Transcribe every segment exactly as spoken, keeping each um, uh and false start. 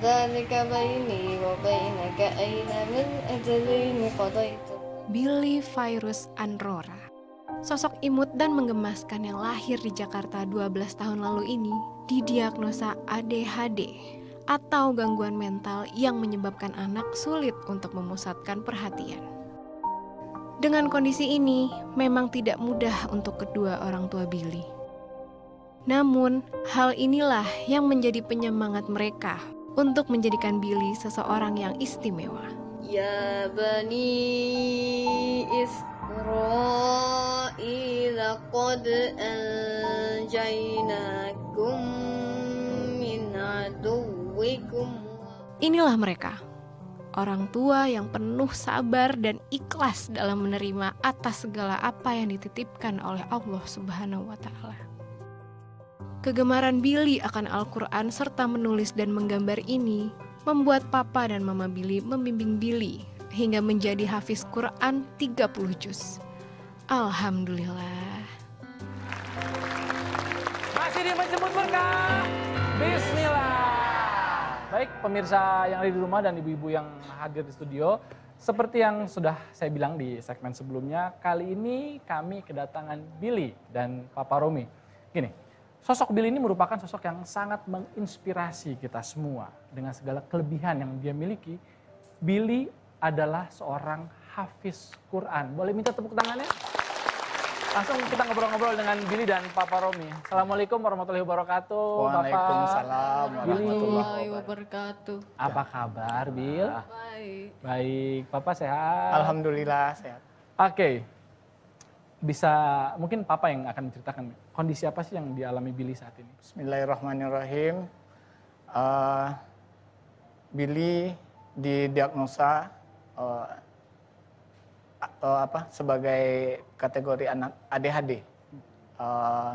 ذلك بيني وبينك أين من أجل قضيت. Billy Virus Androra, sosok imut dan menggemaskan yang lahir di Jakarta dua belas tahun lalu ini didiagnosa A D H D atau gangguan mental yang menyebabkan anak sulit untuk memusatkan perhatian. Dengan kondisi ini, memang tidak mudah untuk kedua orang tua Billy. Namun, hal inilah yang menjadi penyemangat mereka untuk menjadikan Billy seseorang yang istimewa. Ya bani Israil qad anjaynakum min aduwwikum. Inilah mereka, orang tua yang penuh sabar dan ikhlas dalam menerima atas segala apa yang dititipkan oleh Allah Subhanahu wa Ta'ala. Kegemaran Billy akan Al-Quran serta menulis dan menggambar ini membuat Papa dan Mama Billy membimbing Billy hingga menjadi hafiz Quran tiga puluh juz. Alhamdulillah. Masih di menjemput berkah. Bismillah. Baik pemirsa yang ada di rumah dan ibu-ibu yang hadir di studio. Seperti yang sudah saya bilang di segmen sebelumnya, kali ini kami kedatangan Billy dan Papa Romi. Gini, sosok Billy ini merupakan sosok yang sangat menginspirasi kita semua. Dengan segala kelebihan yang dia miliki, Billy adalah seorang hafiz Quran. Boleh minta tepuk tangannya? Langsung kita ngobrol-ngobrol dengan Billy dan Papa Romi. Assalamualaikum warahmatullahi wabarakatuh. Waalaikumsalam warahmatullahi wabarakatuh. Apa kabar, Bil? Baik. Baik, Papa sehat? Alhamdulillah sehat. Oke, bisa mungkin Papa yang akan menceritakan kondisi apa sih yang dialami Billy saat ini? Bismillahirrahmanirrahim. Uh, Billy didiagnosa uh, uh, apa sebagai kategori anak A D H D. Uh,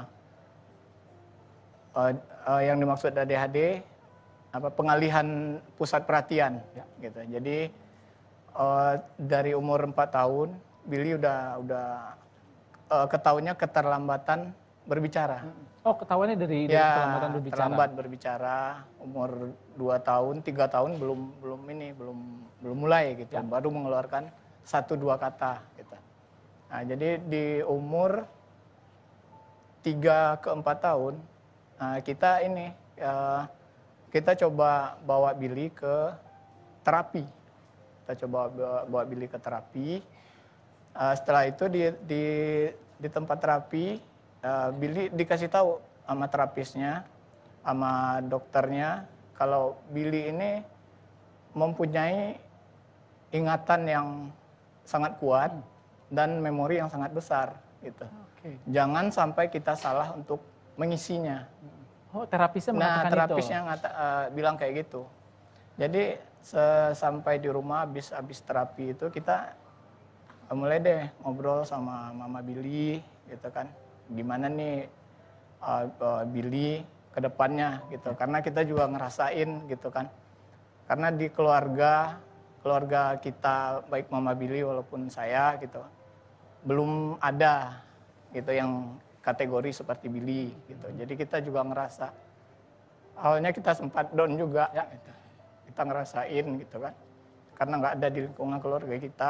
uh, uh, yang dimaksud A D H D apa pengalihan pusat perhatian, ya. Gitu. Jadi uh, dari umur empat tahun Billy udah udah uh, ketahuannya keterlambatan berbicara. Oh, ketahuannya dari, dari ya, keterlambatan berbicara. Terlambat berbicara, umur dua tahun, tiga tahun belum belum ini, belum belum mulai gitu. Ya. Baru mengeluarkan satu dua kata gitu. Nah, jadi di umur tiga ke empat tahun nah, kita ini uh, kita coba bawa Billy ke terapi. Kita coba bawa, bawa Billy ke terapi. Uh, setelah itu di di di tempat terapi Uh, Billy dikasih tahu sama terapisnya, sama dokternya, kalau Billy ini mempunyai ingatan yang sangat kuat dan memori yang sangat besar, gitu. Okay. Jangan sampai kita salah untuk mengisinya. Oh, terapisnya mengatakan nah, terapisnya itu? ngata, uh, bilang kayak gitu. Jadi sampai di rumah habis habis terapi itu kita uh, mulai deh ngobrol sama Mama Billy, gitu kan. Gimana nih uh, uh, Billy ke depannya gitu. Karena kita juga ngerasain gitu kan. Karena di keluarga, keluarga kita baik Mama Billy walaupun saya gitu, belum ada gitu yang kategori seperti Billy gitu. Jadi kita juga ngerasa, awalnya kita sempat down juga ya gitu. Kita ngerasain gitu kan. Karena nggak ada di lingkungan keluarga kita.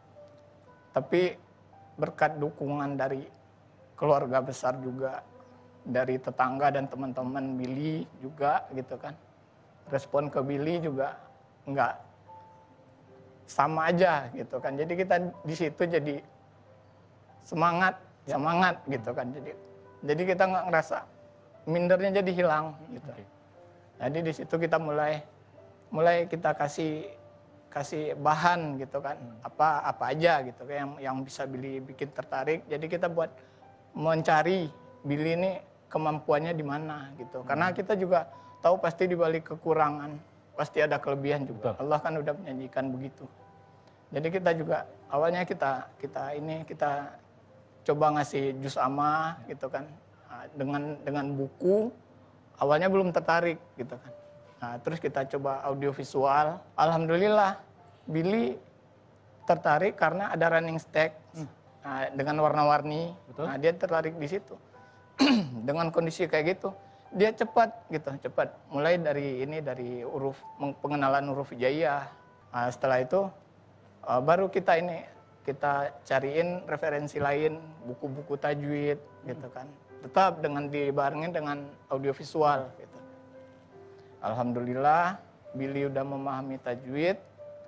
Tapi berkat dukungan dari keluarga besar juga, dari tetangga dan teman-teman Billy juga gitu kan. Respon ke Billy juga enggak sama aja gitu kan. Jadi kita di situ jadi semangat, ya. semangat gitu kan. Jadi jadi kita nggak ngerasa mindernya jadi hilang gitu. Okay. Jadi di situ kita mulai mulai kita kasih kasih bahan gitu kan. Apa apa aja gitu kan yang yang bisa Billy bikin tertarik. Jadi kita buat mencari Billy ini kemampuannya di mana gitu. Karena kita juga tahu pasti di balik kekurangan pasti ada kelebihan juga. Betul. Allah kan udah menjanjikan begitu. Jadi kita juga awalnya kita kita ini kita coba ngasih juz amma gitu kan. Dengan dengan buku awalnya belum tertarik gitu kan. Nah, terus kita coba audiovisual. Alhamdulillah Billy tertarik karena ada running stack. Hmm. Nah, dengan warna-warni, nah, dia tertarik di situ. Dengan kondisi kayak gitu, dia cepat gitu, cepat. Mulai dari ini dari huruf pengenalan huruf hijaiyah. Nah, setelah itu uh, baru kita ini kita cariin referensi lain, buku-buku tajwid gitu kan. Tetap dengan dibarengin dengan audiovisual gitu. Alhamdulillah Billy udah memahami tajwid.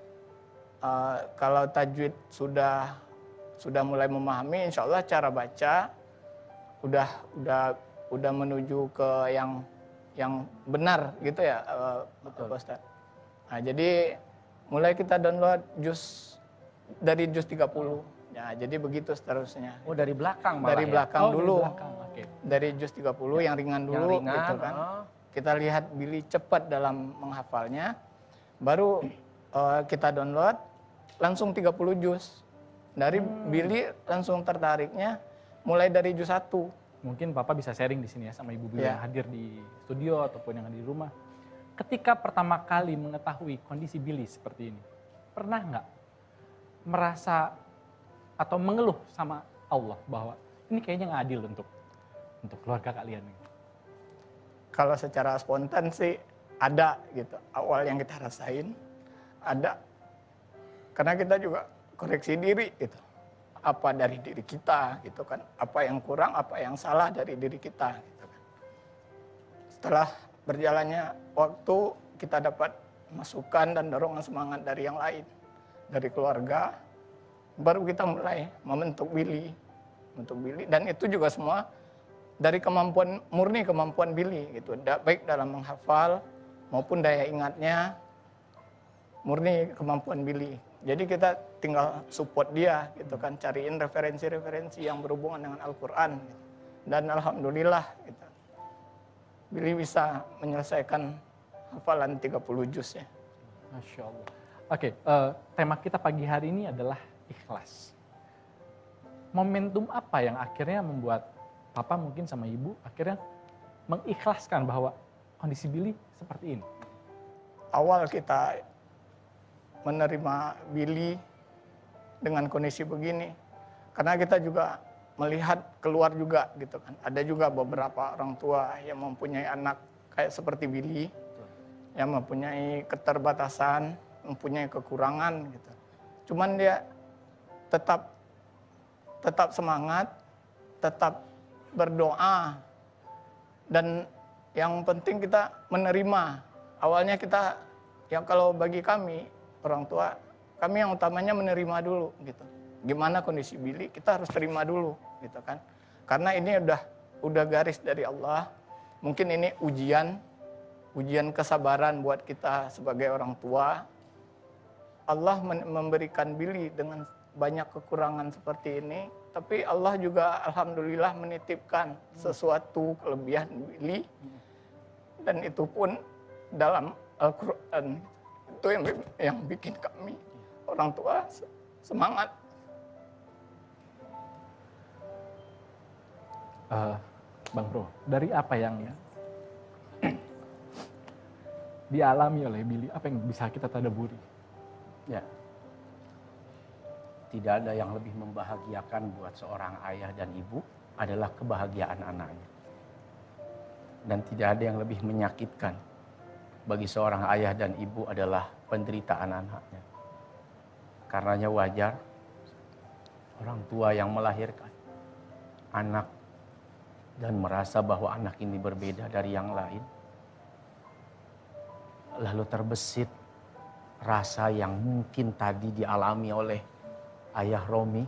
Uh, kalau tajwid sudah sudah mulai memahami, insya Allah cara baca udah udah udah menuju ke yang yang benar gitu ya, uh, betul Pak Ustaz. Nah, jadi mulai kita download juz dari juz tiga puluh. Ya, jadi begitu seterusnya. Oh, dari belakang malah Dari ya? belakang Oh, dari dulu. belakang, oke. Dari juz tiga puluh yang ringan Yang dulu ringan, gitu kan. oh. Kita lihat Billy cepat dalam menghafalnya. Baru uh, kita download langsung tiga puluh juz. Dari Hmm. Billy langsung tertariknya mulai dari juz satu. Mungkin Papa bisa sharing di sini ya sama Ibu Billy Ya. yang hadir di studio ataupun yang ada di rumah. Ketika pertama kali mengetahui kondisi Billy seperti ini, pernah nggak merasa atau mengeluh sama Allah bahwa ini kayaknya nggak adil untuk untuk keluarga kalian? Kalau secara spontan sih ada gitu. Awal yang kita rasain ada. Karena kita juga koreksi diri gitu. Apa dari diri kita gitu kan. Apa yang kurang, apa yang salah dari diri kita gitu kan. Setelah berjalannya waktu, kita dapat masukan dan dorongan semangat dari yang lain. Dari keluarga, baru kita mulai membentuk Billy. Membentuk Billy. Dan itu juga semua dari kemampuan, murni kemampuan Billy gitu. Baik dalam menghafal maupun daya ingatnya, murni kemampuan Billy. Jadi kita tinggal support dia gitu kan, cariin referensi-referensi yang berhubungan dengan Al-Quran. Gitu. Dan Alhamdulillah gitu. Billy bisa menyelesaikan hafalan tiga puluh juz ya. Masya Allah. Oke, eh, tema kita pagi hari ini adalah ikhlas. Momentum apa yang akhirnya membuat Papa mungkin sama Ibu akhirnya mengikhlaskan bahwa kondisi Billy seperti ini? Awal kita menerima Billy dengan kondisi begini, karena kita juga melihat keluar juga gitu kan. Ada juga beberapa orang tua yang mempunyai anak kayak seperti Billy, yang mempunyai keterbatasan, mempunyai kekurangan gitu. Cuman dia tetap tetap semangat, tetap berdoa, dan yang penting kita menerima. Awalnya kita, yang kalau bagi kami orang tua, kami yang utamanya menerima dulu gitu. Gimana kondisi Billy, kita harus terima dulu gitu kan. Karena ini udah udah garis dari Allah. Mungkin ini ujian, ujian kesabaran buat kita sebagai orang tua. Allah memberikan Billy dengan banyak kekurangan seperti ini, tapi Allah juga alhamdulillah menitipkan sesuatu kelebihan Billy, dan itu pun dalam Al-Quran. Itu yang yang bikin kami orang tua semangat. Uh, Bang Bro, dari apa yang dialami oleh Billy, apa yang bisa kita tadaburi? Ya, tidak ada yang lebih membahagiakan buat seorang ayah dan ibu adalah kebahagiaan anaknya. Dan tidak ada yang lebih menyakitkan bagi seorang ayah dan ibu adalah penderitaan anaknya. Karenanya wajar orang tua yang melahirkan anak dan merasa bahwa anak ini berbeda dari yang lain, lalu terbesit rasa yang mungkin tadi dialami oleh ayah Romi.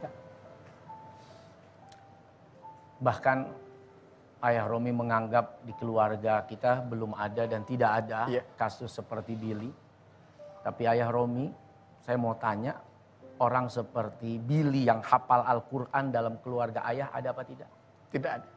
Bahkan ayah Romi menganggap di keluarga kita belum ada dan tidak ada Iya. kasus seperti Billy. Tapi ayah Romi, saya mau tanya, orang seperti Billy yang hafal Al-Quran dalam keluarga ayah ada apa tidak? Tidak ada.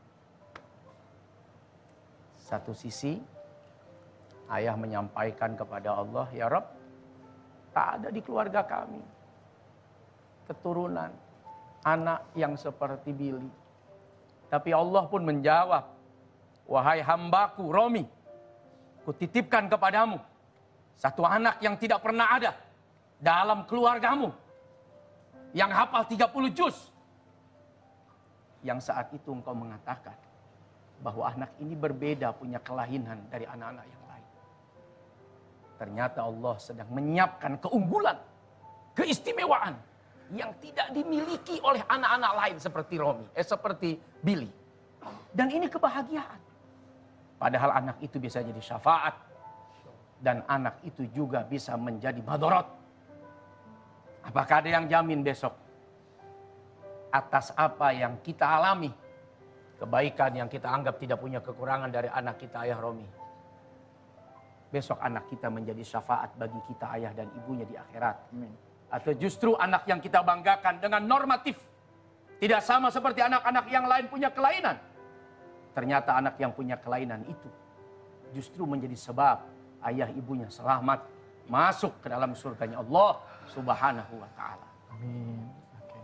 Satu sisi, ayah menyampaikan kepada Allah, ya Rabb, tak ada di keluarga kami keturunan anak yang seperti Billy. Tapi Allah pun menjawab, wahai hambaku Romi, kutitipkan kepadamu satu anak yang tidak pernah ada dalam keluargamu, yang hafal tiga puluh juz. Yang saat itu engkau mengatakan bahwa anak ini berbeda, punya kelainan dari anak-anak yang lain. Ternyata Allah sedang menyiapkan keunggulan, keistimewaan yang tidak dimiliki oleh anak-anak lain seperti Romi, eh seperti Billy. Dan ini kebahagiaan. Padahal anak itu bisa jadi syafaat. Dan anak itu juga bisa menjadi madorot. Apakah ada yang jamin besok? Atas apa yang kita alami. Kebaikan yang kita anggap tidak punya kekurangan dari anak kita ayah Romi. Besok anak kita menjadi syafaat bagi kita ayah dan ibunya di akhirat. Amin. Atau justru anak yang kita banggakan dengan normatif. Tidak sama seperti anak-anak yang lain punya kelainan. Ternyata anak yang punya kelainan itu justru menjadi sebab ayah ibunya selamat masuk ke dalam surganya Allah Subhanahu wa ta'ala. Amin. Oke.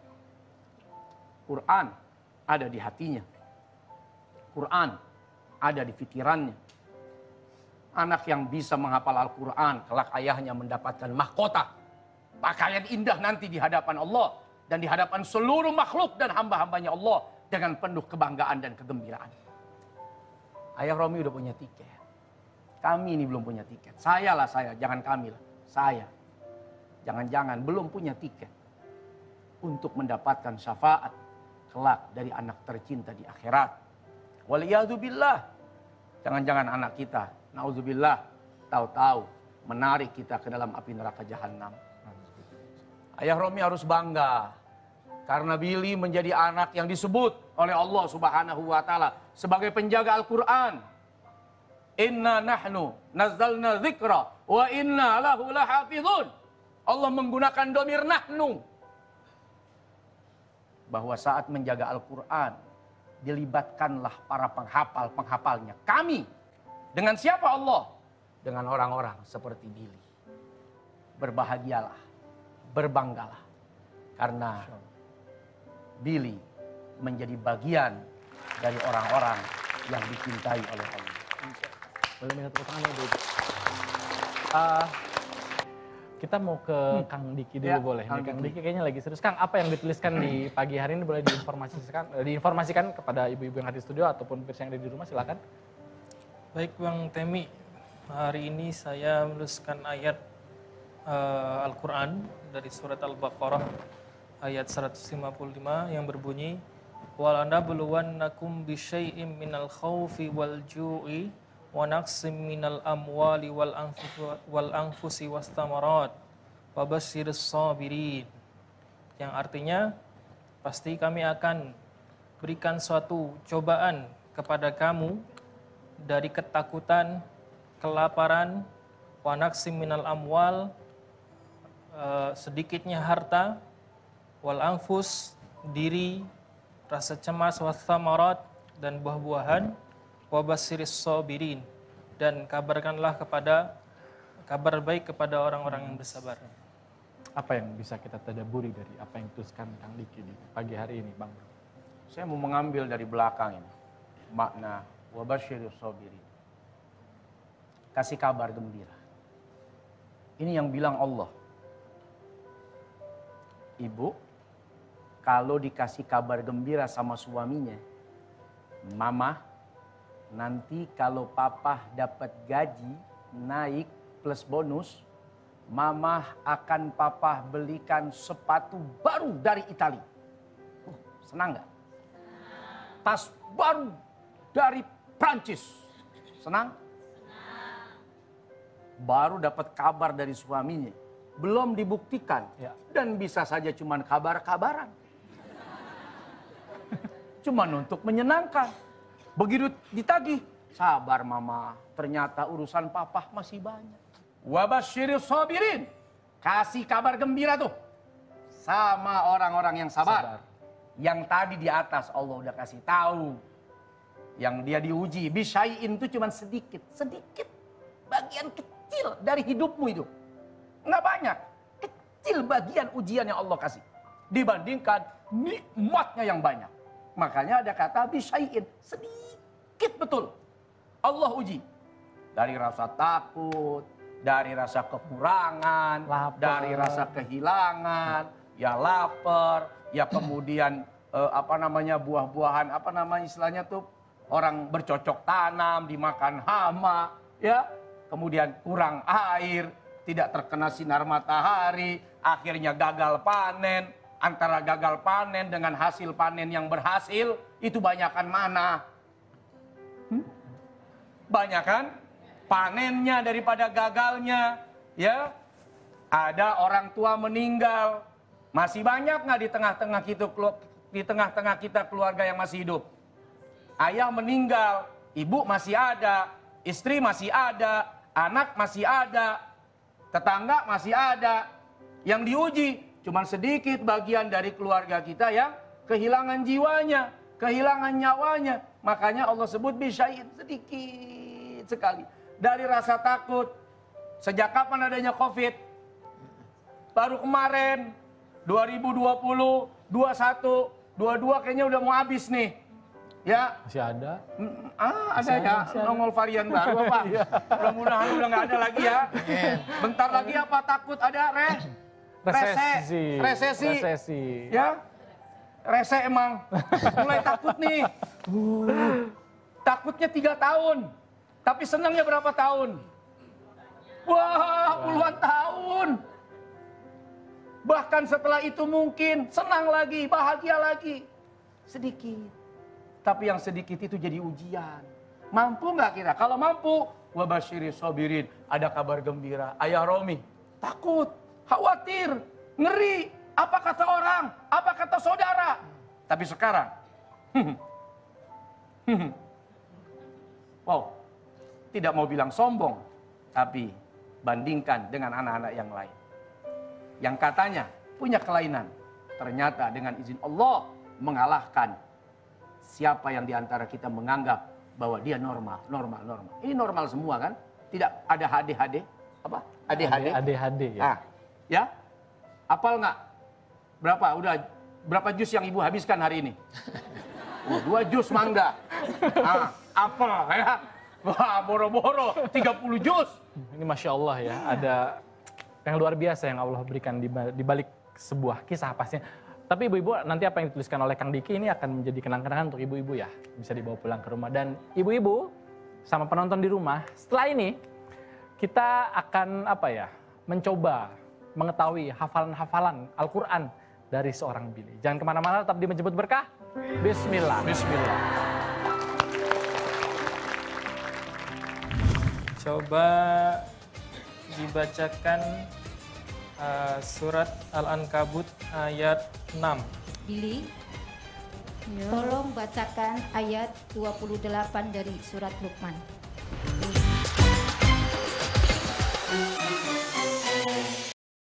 Quran ada di hatinya. Quran ada di pikirannya. Anak yang bisa menghafal Al-Quran, kelak ayahnya mendapatkan mahkota. Pakaian indah nanti di hadapan Allah. Dan di hadapan seluruh makhluk dan hamba-hambanya Allah. Dengan penuh kebanggaan dan kegembiraan. Ayah Romi udah punya tiket. Kami ini belum punya tiket. Saya lah saya, jangan kami lah. Saya. Jangan-jangan belum punya tiket. Untuk mendapatkan syafaat. Kelak dari anak tercinta di akhirat. Waliyadzubillah. Jangan-jangan anak kita. Nauzubillah. Tahu-tahu menarik kita ke dalam api neraka jahanam. Ayah Romi harus bangga. Karena Billy menjadi anak yang disebut oleh Allah Subhanahu wa ta'ala sebagai penjaga Al-Quran. Inna nahnu nazzalna dzikra wa inna lahu lahafizun. Allah menggunakan domir nahnu. Bahwa saat menjaga Al-Quran, dilibatkanlah para penghafal-penghafalnya. Kami. Dengan siapa Allah? Dengan orang-orang seperti Billy. Berbahagialah. Berbanggalah. Karena Billy menjadi bagian dari orang-orang yang dicintai oleh Allah. Boleh minta tepuk tangan ya, uh, kita mau ke hmm. Kang Diki dulu ya, boleh? Kang, Nih, Kang Diki. Diki kayaknya lagi serius. Kang, apa yang dituliskan di pagi hari ini boleh diinformasikan, diinformasikan kepada ibu-ibu yang hadir di studio ataupun pemirsa yang ada di rumah, silakan. Baik Bang Temi, hari ini saya menuliskan ayat uh, Al-Quran dari surat Al-Baqarah ayat seratus lima puluh lima yang berbunyi walanabluwannakum bisyai'im minal khaufi wal ju'i wa naqsim minal amwali wal anfusi wal anfusi wastamarat wa basyiris sabirin, yang artinya pasti kami akan berikan suatu cobaan kepada kamu dari ketakutan, kelaparan, wa naqsim minal amwal, uh, sedikitnya harta, wal anfus, diri, rasa cemas, wathamarat, dan buah-buahan, wabasiris sabirin, dan kabarkanlah kepada kabar baik kepada orang-orang yang bersabar. Apa yang bisa kita tadaburi dari apa yang dituliskan Kang Diki di pagi hari ini, Bang? Saya mau mengambil dari belakang ini makna wabasyiris sabirin. Kasih kabar gembira. Ini yang bilang Allah. Ibu, kalau dikasih kabar gembira sama suaminya, mama, nanti kalau papa dapat gaji naik plus bonus, mama akan papa belikan sepatu baru dari Italia. Uh, senang nggak? Tas baru dari Prancis. Senang? Baru dapat kabar dari suaminya. Belum dibuktikan. Ya. Dan bisa saja cuma kabar-kabaran. Cuman untuk menyenangkan. Begitu ditagih, sabar mama, ternyata urusan papa masih banyak. Wabasyiris sabirin, kasih kabar gembira tuh sama orang-orang yang sabar. sabar. Yang tadi di atas Allah udah kasih tahu. Yang dia diuji, bisyai'in itu cuman sedikit, sedikit. Bagian kecil dari hidupmu itu. Nggak banyak, kecil bagian ujian yang Allah kasih. Dibandingkan nikmatnya yang banyak. Makanya ada kata bisyai'in, sedikit betul. Allah uji. Dari rasa takut, dari rasa kekurangan, Lapar. dari rasa kehilangan, ya lapar, ya kemudian eh, apa namanya buah-buahan, apa namanya istilahnya tuh, orang bercocok tanam, dimakan hama, ya, kemudian kurang air, tidak terkena sinar matahari, akhirnya gagal panen. Antara gagal panen dengan hasil panen yang berhasil, itu banyakan mana? Hmm? Banyakan panennya daripada gagalnya, ya. Ada orang tua meninggal, masih banyak nggak di tengah-tengah kita di tengah-tengah kita keluarga yang masih hidup? Ayah meninggal, ibu masih ada, istri masih ada, anak masih ada, tetangga masih ada. Yang diuji cuman sedikit bagian dari keluarga kita yang kehilangan jiwanya, kehilangan nyawanya. Makanya Allah sebut bisya'in, sedikit sekali. Dari rasa takut. Sejak kapan adanya Covid? Baru kemarin, dua ribu dua puluh, dua puluh satu, dua puluh dua kayaknya udah mau habis nih. Ya. Masih ada. Ah, ada ya, nongol varian baru apa? Mudah-mudahan udah nggak ada lagi ya. Bentar lagi apa takut ada re? Resesi. Resesi. Resesi. Ya. Rese emang. Mulai takut nih. Uh, takutnya tiga tahun. Tapi senangnya berapa tahun? Wah, puluhan tahun. Bahkan setelah itu mungkin senang lagi, bahagia lagi. Sedikit. Tapi yang sedikit itu jadi ujian. Mampu nggak kita? Kalau mampu, wabasyiris sabirin. Ada kabar gembira. Ayah Romi takut, khawatir, ngeri. Apa kata orang? Apa kata saudara? Tapi sekarang, wow, tidak mau bilang sombong, tapi bandingkan dengan anak-anak yang lain. Yang katanya punya kelainan, ternyata dengan izin Allah mengalahkan siapa yang diantara kita menganggap bahwa dia normal, normal, normal. Ini normal semua kan? Tidak ada H D H D, apa? A D H D. A D H D ya. Nah, ya, apal nggak? Berapa? Udah berapa jus yang ibu habiskan hari ini? Oh, dua jus mangga. Nah, apel ya. Wah, boro-boro tiga puluh jus. Ini Masya Allah ya, ada yang luar biasa yang Allah berikan di di balik sebuah kisah pastinya. Tapi ibu-ibu, nanti apa yang dituliskan oleh Kang Diki ini akan menjadi kenang-kenangan untuk ibu-ibu ya. Bisa dibawa pulang ke rumah. Dan ibu-ibu sama penonton di rumah, setelah ini kita akan apa ya, mencoba mengetahui hafalan-hafalan Al-Quran dari seorang Billy. Jangan kemana-mana, tetap di Menjemput Berkah. Bismillah. Bismillah. Coba dibacakan uh, surat Al-Ankabut ayat enam. Billy, tolong bacakan ayat dua puluh delapan dari surat Luqman.